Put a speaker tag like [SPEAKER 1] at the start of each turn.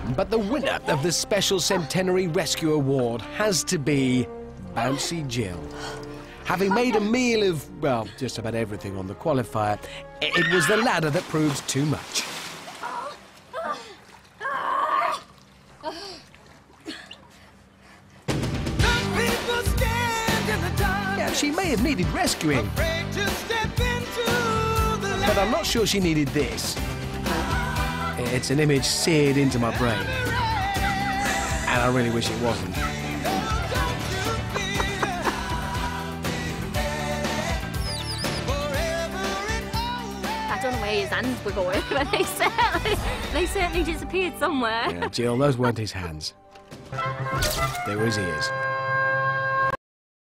[SPEAKER 1] But the winner of the Special Centenary Rescue Award has to be Bouncy Jill. Having made a meal of, well, just about everything on the qualifier, it was the ladder that proved too much. Yeah, she may have needed rescuing, but I'm not sure she needed this. It's an image seared into my brain, and I really wish it wasn't.
[SPEAKER 2] I don't know where his hands were going, but they certainly disappeared somewhere.
[SPEAKER 1] Yeah, Jill, those weren't his hands. They were his ears.